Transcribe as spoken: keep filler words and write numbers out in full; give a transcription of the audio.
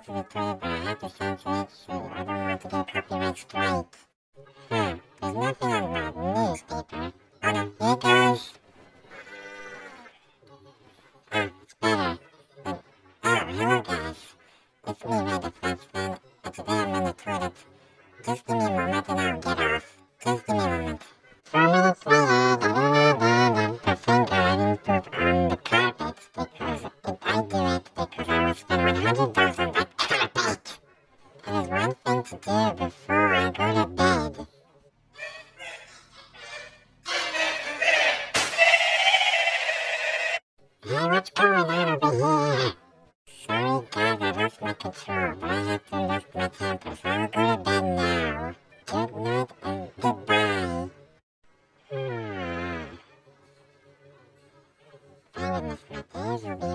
to the toilet, but I have to send to make sure. I don't want to get copyright strike. Hmm, there's nothing on the newspaper. Oh no, here it goes. Oh, it's better. Oh, oh, hello guys. It's me, Ray the Frenchman, and today I'm in the toilet. Just give me a moment and I'll get off. Just give me a moment. Four minutes later, da da da da da, percent garden poop on the carpet because it, I do it because I will spend one hundred dollars on that carpet. There's one thing to do before I go to bed. Hey, what's going on over here? Sorry guys, I lost my control, but I have to lost my temper, so I'll go to bed now. Good night and goodbye. Hmm. I will miss my days will be